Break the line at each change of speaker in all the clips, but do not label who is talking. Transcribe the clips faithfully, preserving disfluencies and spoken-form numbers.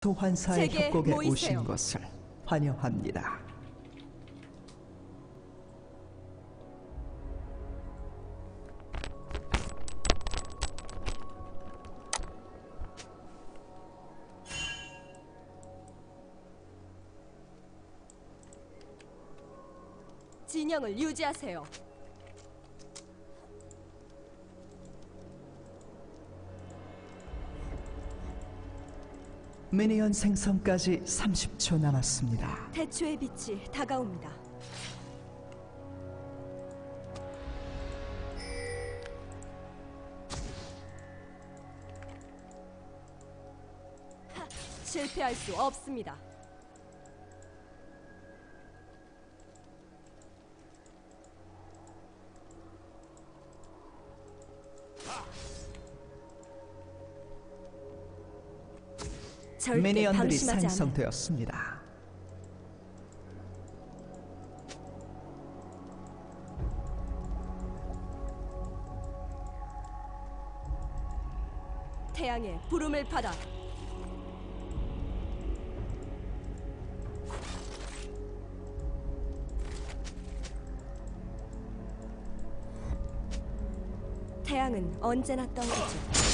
소환사의
제게
협곡에
모이세요.
오신 것을 환영합니다.
진영을 유지하세요.
미니언 생성까지 삼십 초 남았습니다.
태초의 빛이 다가옵니다. 하, 실패할 수 없습니다. 절대
미니언들이
방심하지 않아요.
생성되었습니다.
태양의 부름을 받아 태양은 언제나 떠오르죠.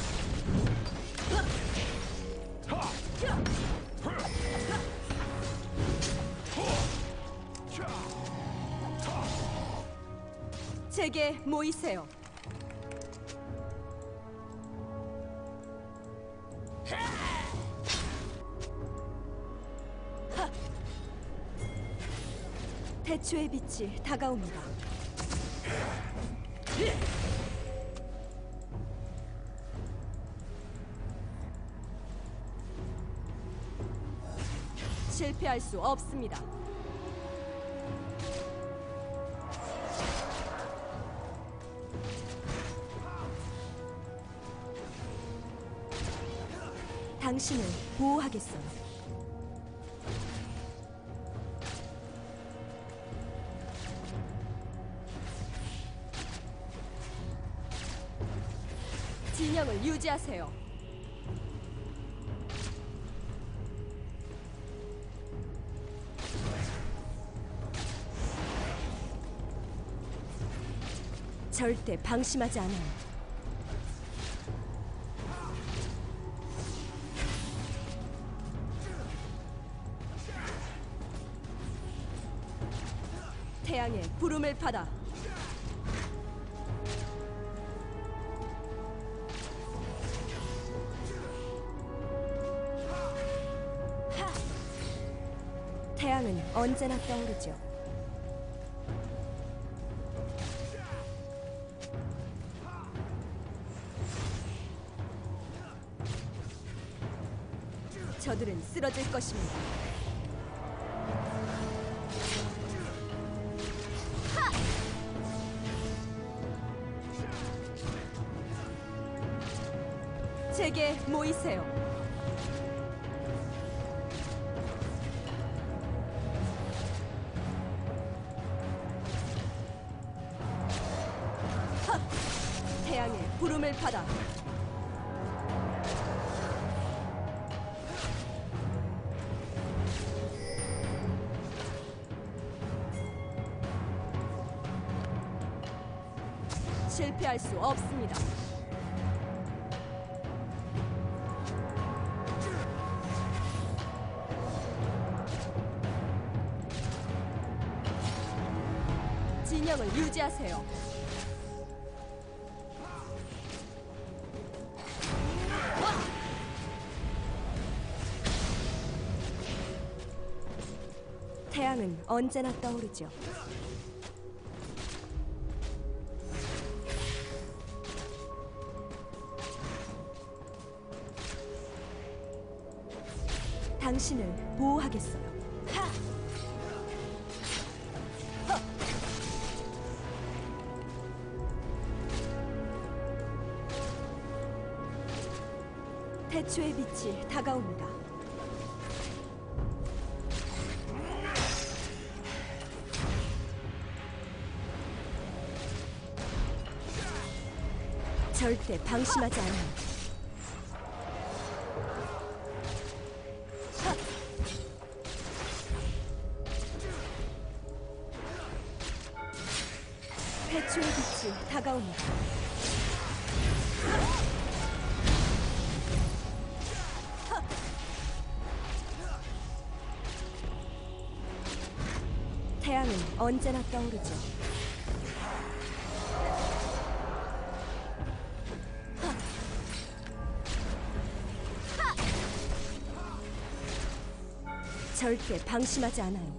제게 모이세요. 하! 태초의 빛이 다가옵니다. 실패할 수 없습니다. 당신을 보호하겠어요. 진영을 유지하세요. 절대 방심하지 않아요. 태양의 부름을 받아 하! 태양은 언제나 떠오르죠. 저들은 쓰러질 것입니다. 제게 모이세요. 하! 태양의 부름을 받아 실패할 수 없습니다. 진영을 유지하세요. 태양은 언제나 떠오르죠. 당신을 보호하겠어요. 하! 허! 태초의 빛이 다가옵니다. 절대 방심하지 않아요. 태초의 빛이 다가옵니다. 태양은 언제나 떠오르죠. 절대 방심하지 않아요.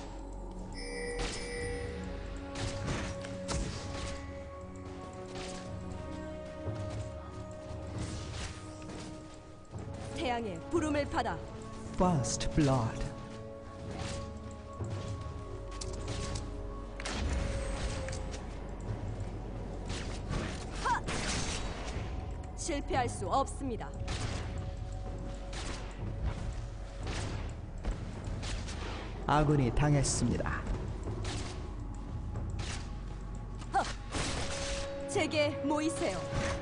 태양의 부름을 받아.
First blood.
실패할 수 없습니다.
아군이 당했습니다.
제게 모이세요.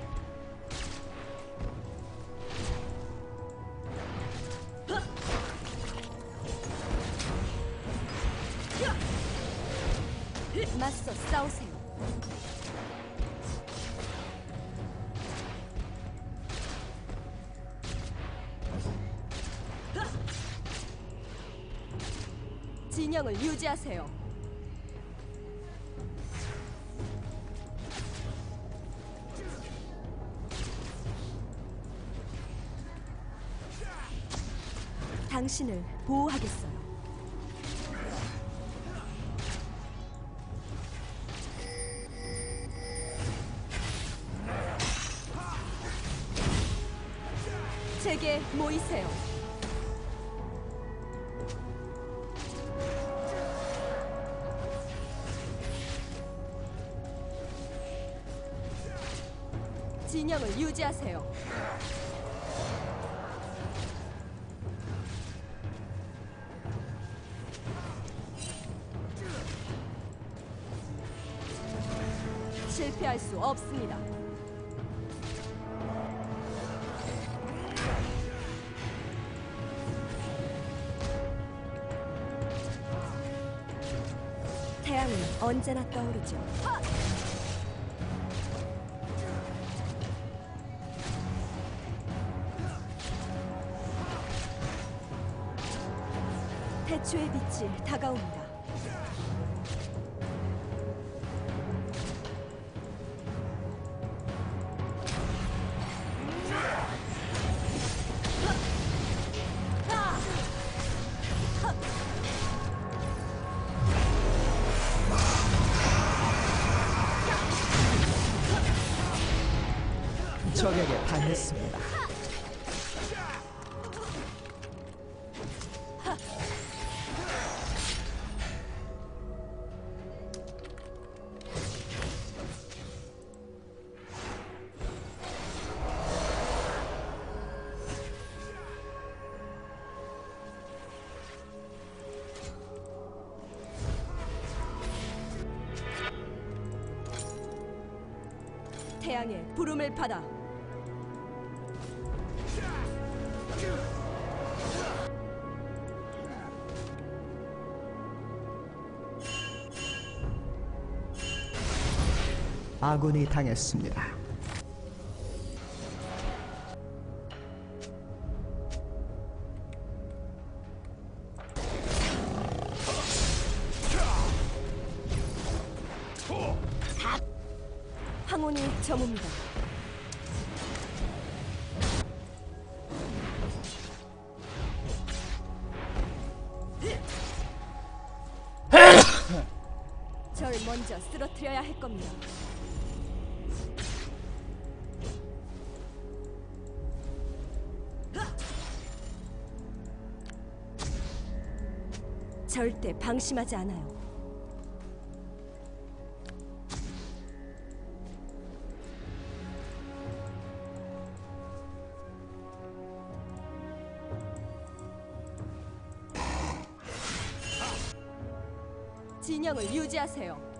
맞서 싸우세요. 진영을 유지하세요. 당신을 보호하겠어요. 제게 모이세요. 진영을 유지하세요. 실패할 수 없습니다. 태양은 언제나 떠오르죠. 태초의 빛이 다가옵니다.
적에게 당했습니다.
태양의 부름을 받아.
아군이 당했습니다.
황혼이 저뭅니다. 절 먼저 쓰러뜨려야 할 겁니다. 절대 방심하지 않아요. 진영을 유지하세요.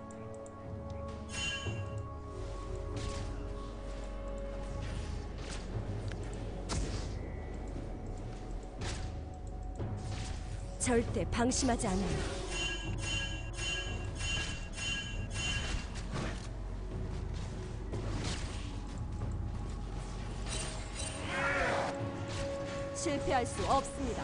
절대 방심하지 않아요. 실패할 수 없습니다.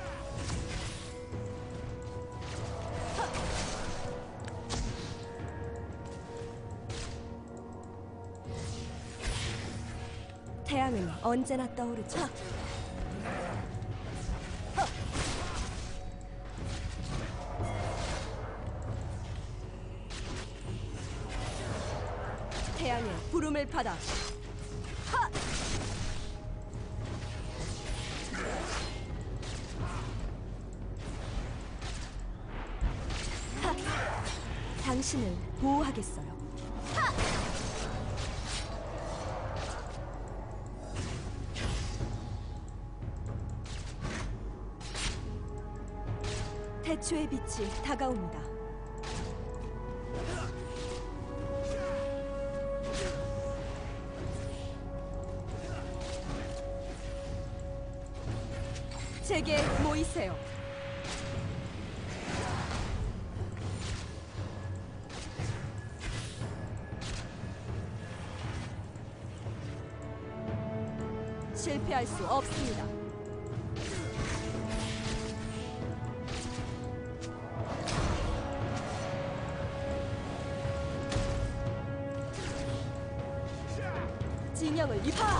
태양은 언제나 떠오르죠. 태양의 부름을 받아. 하! 하! 당신을 보호하겠어요. 하! 태초의 빛이 다가옵니다. 제게 모이세요. 실패할 수 없습니다. 진영을 입하!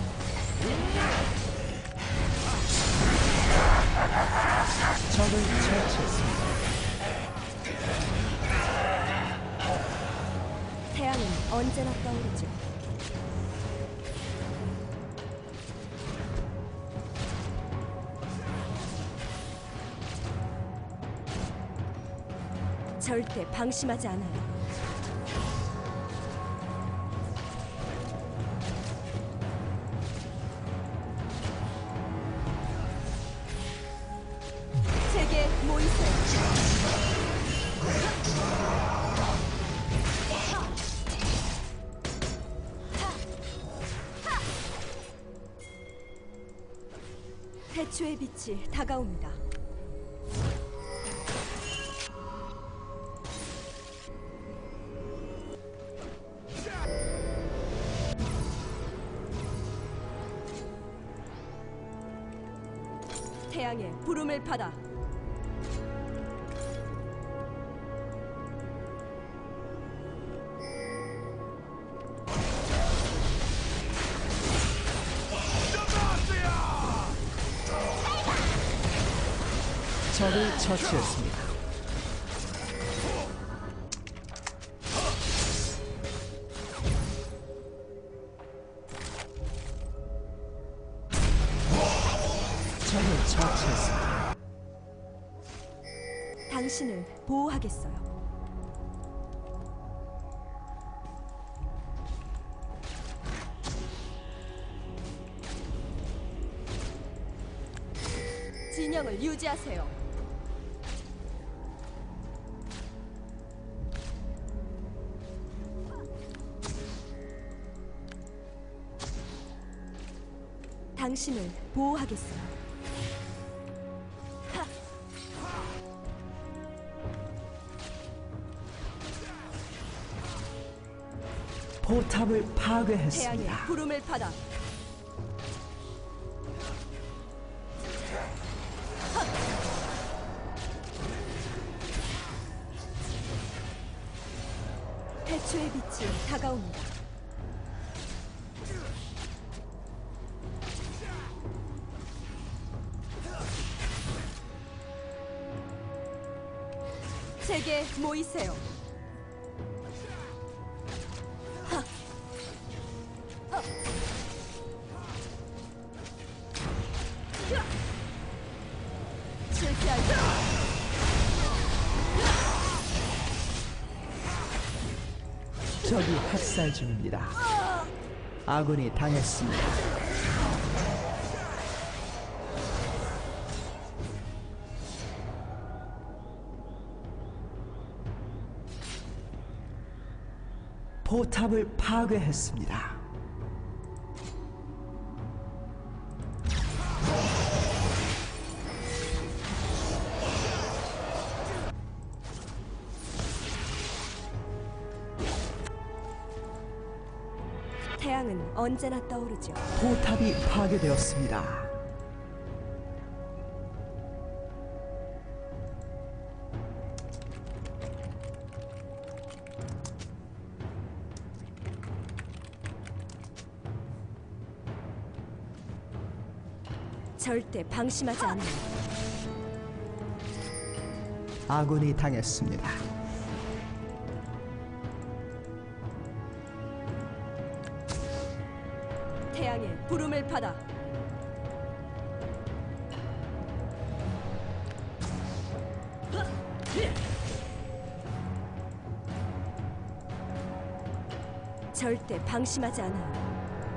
적을 처치했습니다.
태양은 언제나 떠오르죠. 절대 방심하지 않아요. 제게 모이세요. 태초의 빛이 다가옵니다. 태양의 부름을 받아.
적을 처치했습니다. 적을 처치했습니다.
당신을 보호하겠어요. 진영을 유지하세요. 당신을 보호하겠어요. 하!
포탑을
태양의
파괴했습니다.
부름을 받아. 태초의 빛이 다가옵니다. 제게 모이세요. 하! 하! 실패할 수
적이 학살 중입니다. 아군이 당했습니다. 포탑을 파괴했습니다.
태양은 언제나 떠오르죠.
포탑이 파괴되었습니다.
절대 방심하지 않아요.
아군이 당했습니다.
태양의 부름을 받아. 절대 방심하지 않아요.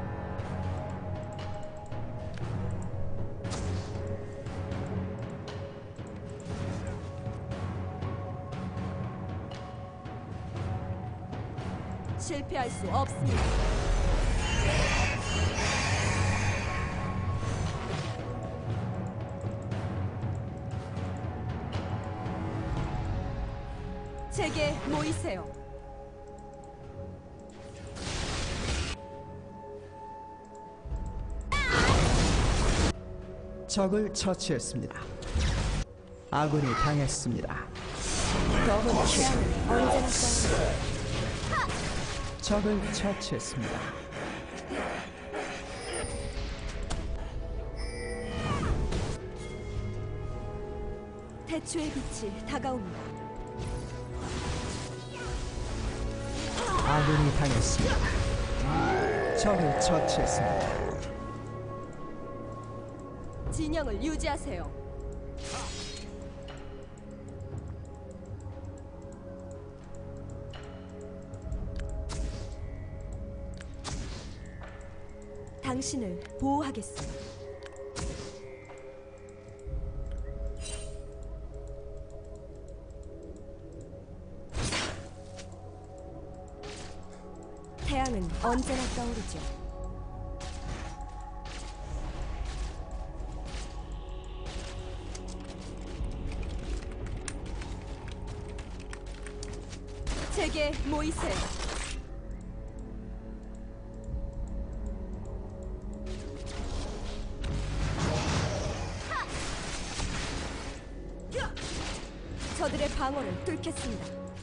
실패할 수 없습니다. 제게 모이세요.
적을 처치했습니다. 아군이 당했습니다. 더블 킬.
태양은 언제나 떠오르죠.
적을 처치했습니다.
태초의 빛이 다가옵니다.
아군이 당했습니다. 적을 처치했습니다.
진영을 유지하세요. 당신을 보호하겠어요. 태양은 언제나 떠오르죠. 제게 모이세요. 저들의 방어를 뚫겠습니다.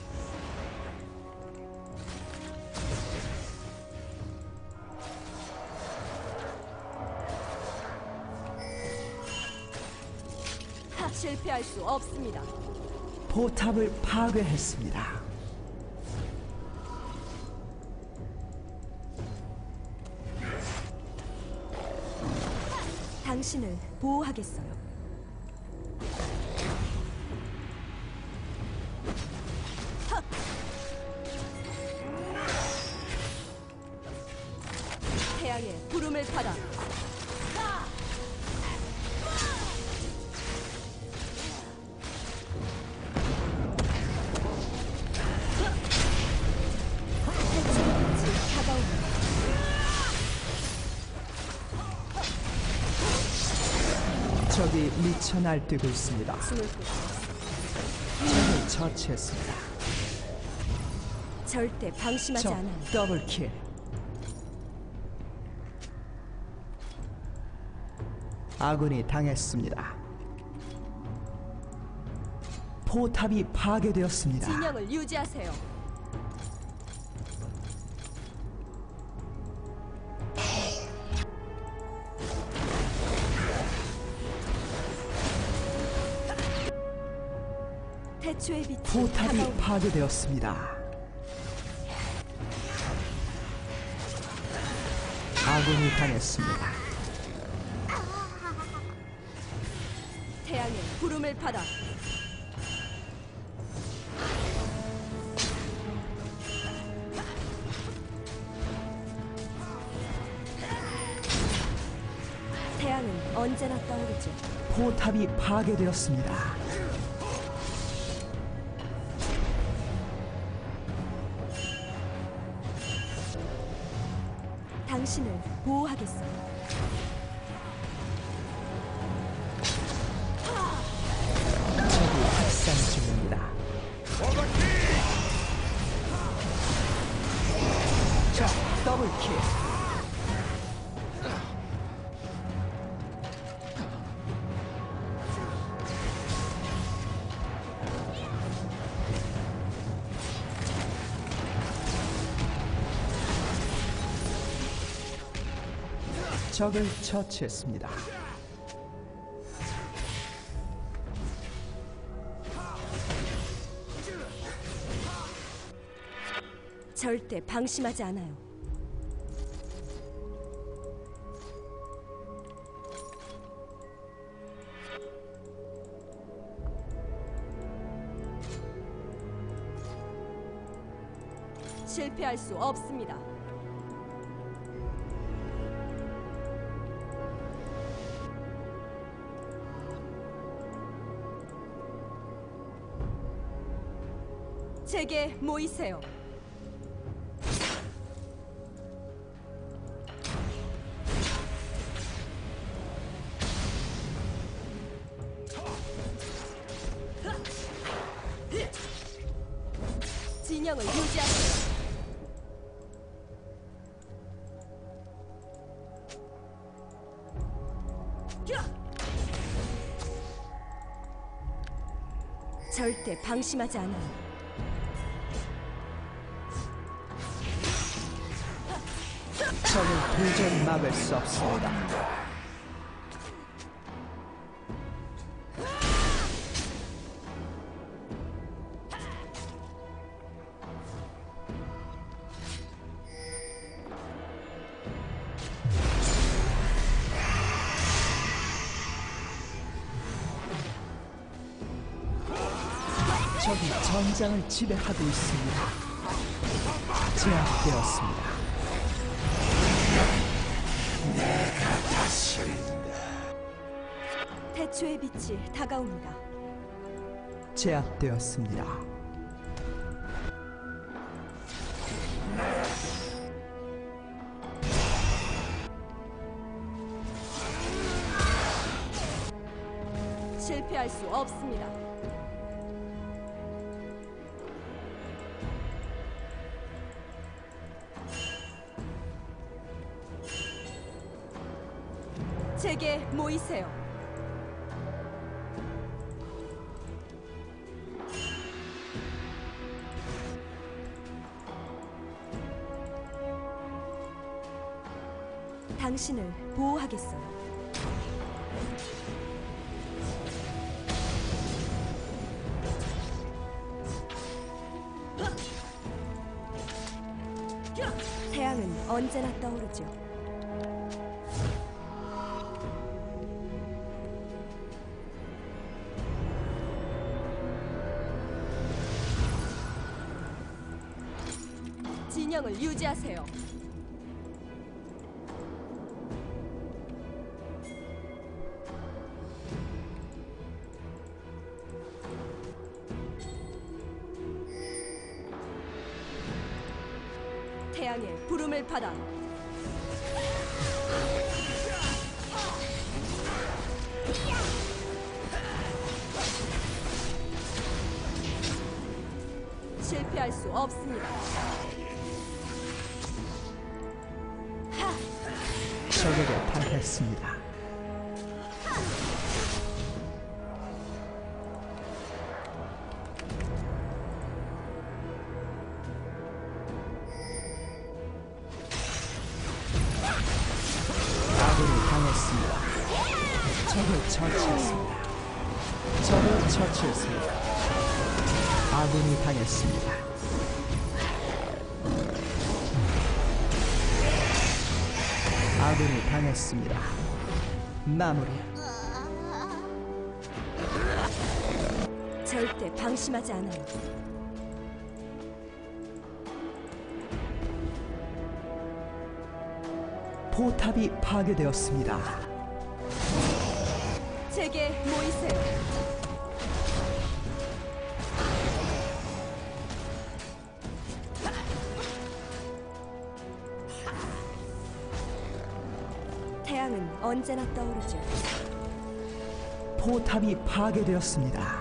하, 실패할 수 없습니다.
포탑을 파괴했습니다.
당신을 보호하겠어요. 태양의 부름을 받아. 태초의 빛이 다가옵니다.
적이 미쳐 날뛰고 있습니다.
숨을 곳.
적을 처치했습니다.
절대 방심하지
적
않아요.
더블 킬. 아군이 당했습니다. 포탑이 파괴되었습니다.
진영을 유지하세요. 태초의 빛이
포탑이
다가옵니다.
파괴되었습니다. 아군이 당했습니다.
태양의 부름을 받아. 태양은 언제나 떠오르죠.
포탑이 파괴되었습니다.
당신을 보호하겠어요.
적이 학살 중입니다. 적 더블 킬. 적을 처치했습니다.
절대 방심하지 않아요. 실패할 수 없습니다. 제게 모이세요. 진영을 유지하세요. 절대 방심하지 않아요.
적을 도저히 막을 수 없습니다. 적이 전장을 지배하고 있습니다. 제압되었습니다.
내가 다스린다.
태초의 빛이 다가옵니다.
제압되었습니다.
실패할 수 없습니다. 제게 모이세요. 당신을 보호하겠어요. 태양은 언제나 떠오르죠. 진영을 유지하세요. 태양의 부름을 받아 실패할 수 없습니다.
적에게 당했습니다. 아군이 당했습니다. 적을 처치했습니다. 적을 처치했습니다. 아군이 당했습니다. 아군이 당했습니다. 마무리.
절대 방심하지 않아요.
포탑이 파괴되었습니다.
제게 모이세요. 태양은 언제나 떠오르죠.
포탑이 파괴되었습니다.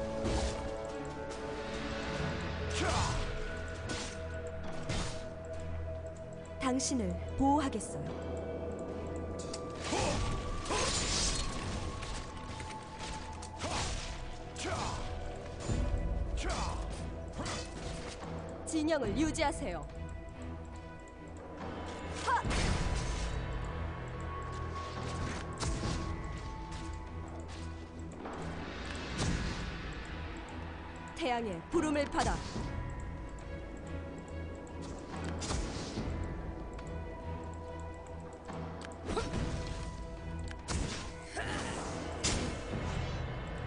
당신을 보호하겠어요. 진영을 유지하세요. 태양의 부름을 받아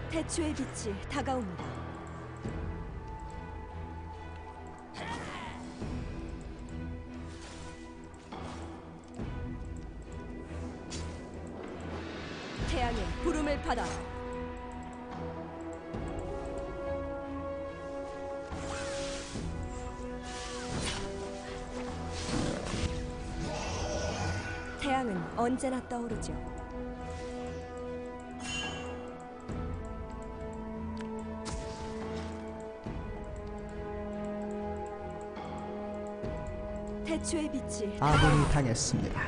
태초의 빛이 다가옵니다. 태양의 부름을 받아 태양은 언제나 떠오르죠. 태초의 빛이
아군이 당했습니다.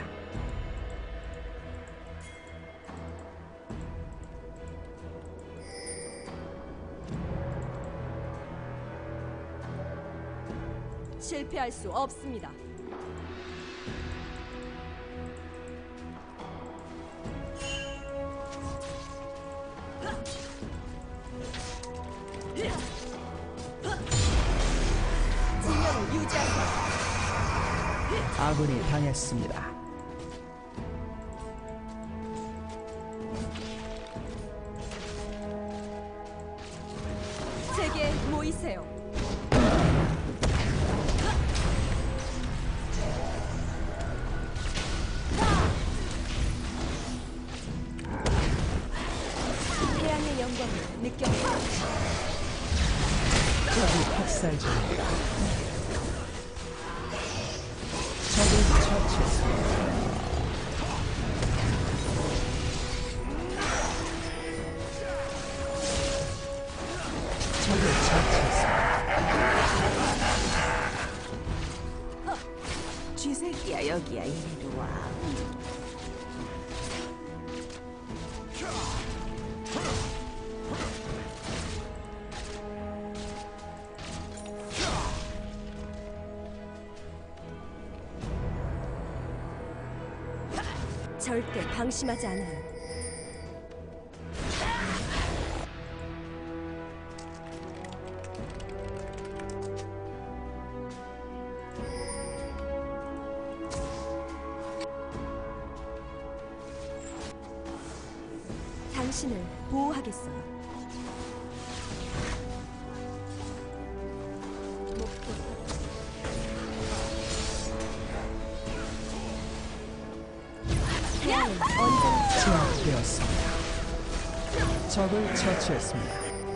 실패할 수 없습니다. 진영을 유지하세요.
아군이 당했습니다.
제게 모이세요. 태양의 영광을 느껴보세요.
적이 학살 중입니다. 적을 처치했습니다. 적을 처치했습니다.
쥐새끼야 여기야 이리로 와.
절대 방심하지 않아요. 당신을 보호하겠어요. 태양은 언제나
제압되었습니다. 적을 처치했습니다.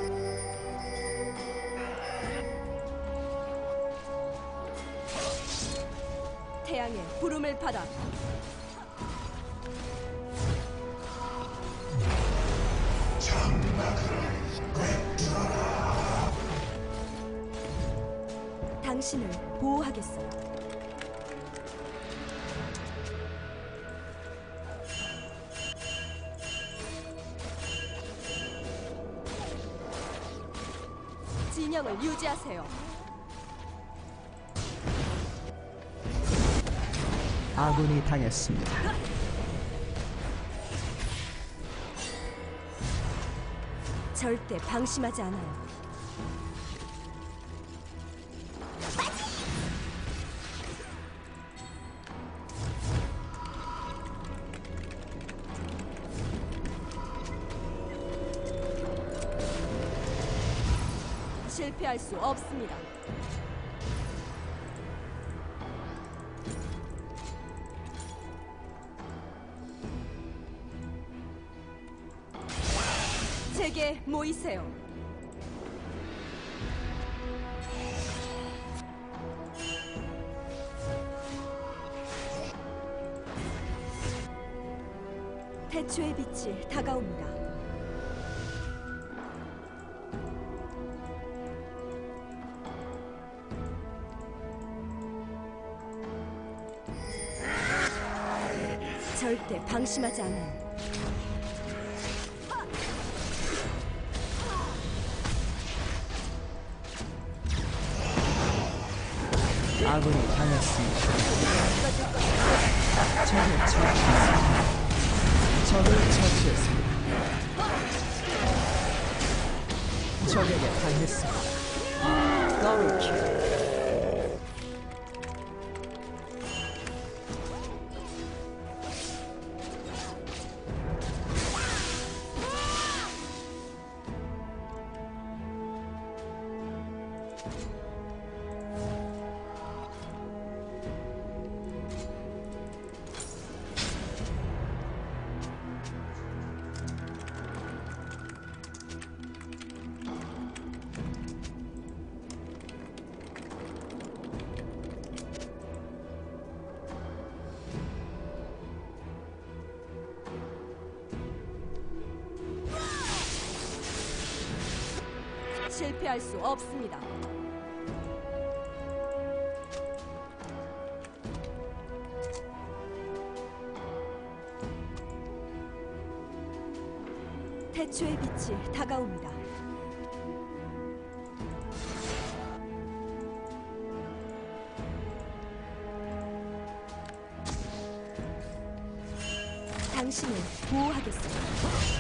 태양의 부름을 받아 당신을 보호하겠어요. 진영을 유지하세요.
아군이 당했습니다.
절대 방심하지 않아요. 실패할 수 없습니다. 제게 모이세요. 태초의 빛이 다가옵니다. 절대 방심하지 않아요.
아군이 당했습니다. 적을 처치했습니다. 적을 처치했습니다. 적에게 당했습니다. 더블킬.
실패할 수 없습니다. 태초의 빛이 다가옵니다. 당신을 보호하겠습니다.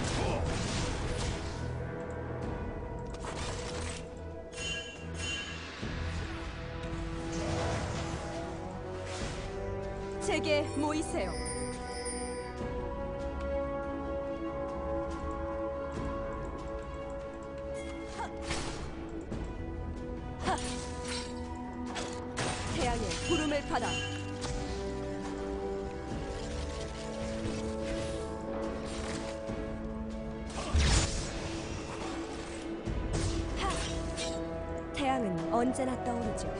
제게 모이세요. 하! 하! 태양의 구름을 받아. 하! 태양은 언제나 떠오르죠.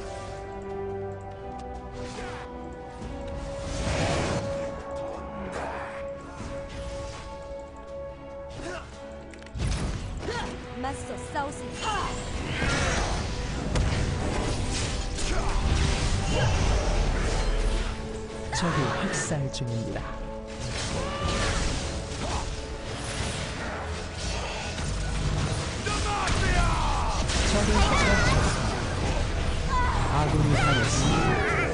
맞서 싸우세요.
적이 학살 중입니다. 적을 처치했습니다. 아군이 당했습니다.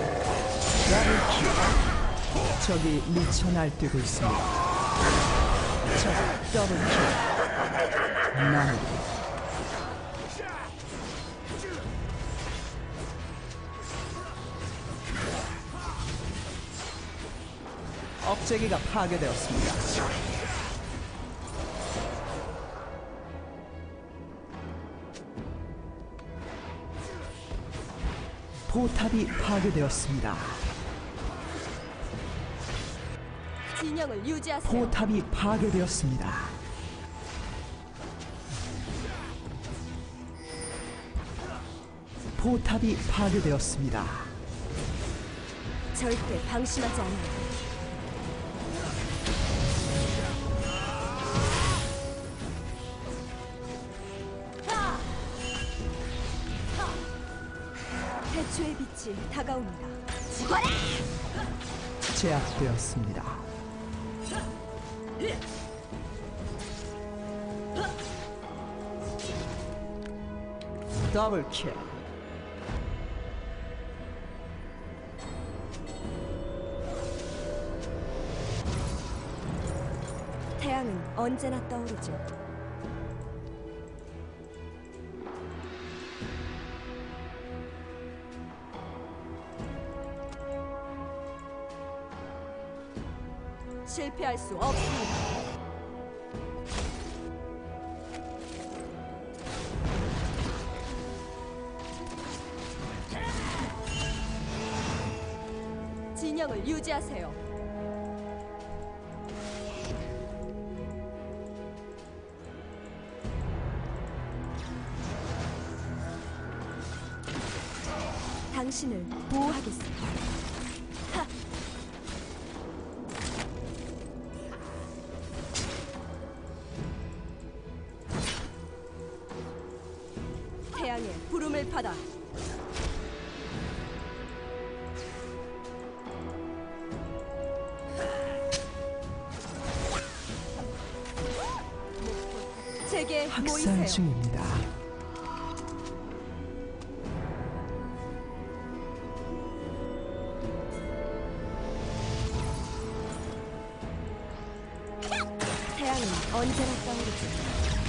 더블킬. 적이 미쳐 날뛰고 있습니다. 적 더블킬. 마무리. 억제기가 파괴되었습니다. 포탑이 파괴되었습니다.
진영을 유지하세요.
포탑이 파괴되었습니다. 포탑이 파괴되었습니다.
절대 방심하지 않아요. 태초의 빛이 다가옵니다. 죽어라!
제압되었습니다. 더블킬.
태양은 언제나 떠오르죠. 실패할 수 없습니다. 진영을 유지하세요. 당신을 보호하겠습니다. 하! 태양의 부름을 받아. 제게
학살
모이세요.
중입니다.
태양은 언제나 떠오르죠.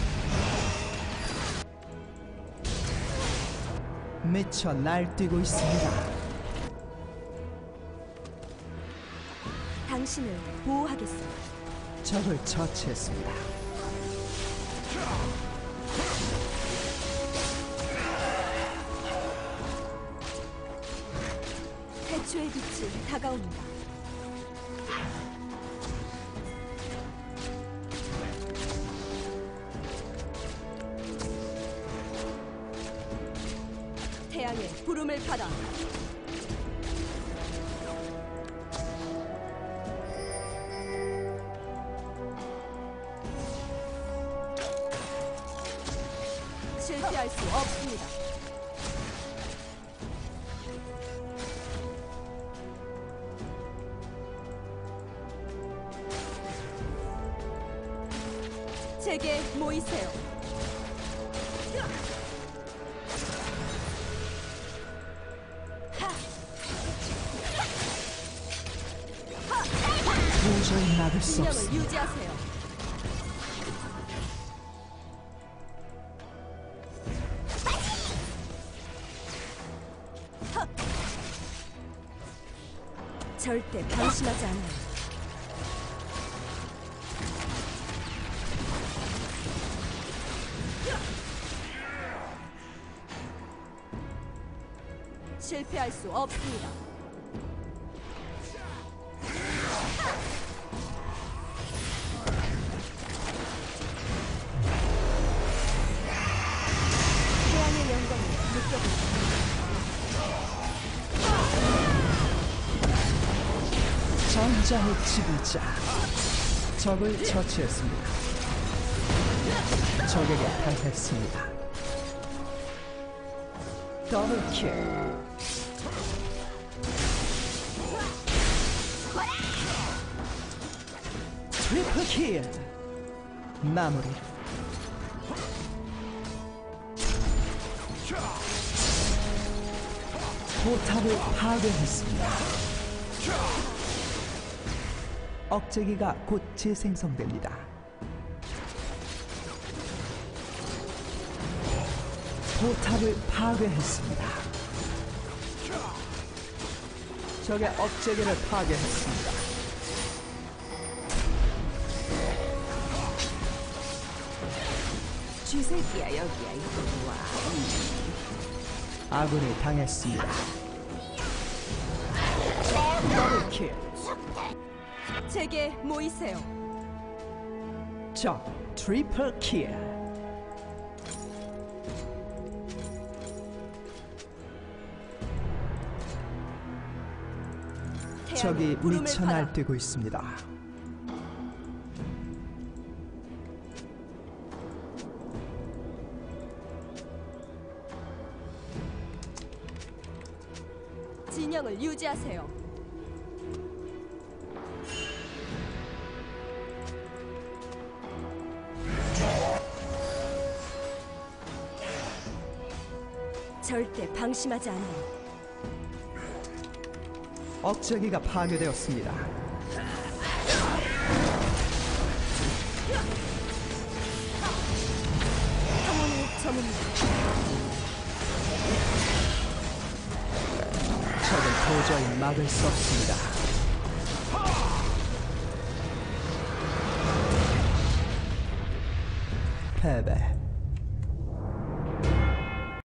미쳐 날뛰고 있습니다.
당신을 보호하겠습니다.
적을 처치했습니다.
부름을 받아. 실패할 수 없습니다. 제게 모이세요.
도저히 막을 수
진영을
없습니다.
유지하세요. 절대 방심하지 않아요. 실패할 수 없습니다. 태양의 영광을 느껴보세요.
전장의 지배자 적을 처치했습니다. 적에게 당했습니다. 더블킬. 트리플킬. 마무리. 포탑을 파괴했습니다. 억제기가 곧 재생성됩니다. 포탑을 파괴했습니다. 적의 억제기를 파괴했습니다.
쥐새끼야 여기야 이리 와.
아군이 당했습니다. 더블킬.
제게 모이세요.
적 트리플킬. 적이
태양의 부름을
미쳐
받아.
날뛰고 있습니다.
진영을 유지하세요. 절대 방심하지 않아요.
억제기가 파괴되었습니다.
평온의 점입니다.
적은 도저히 막을 수 없습니다. 패배.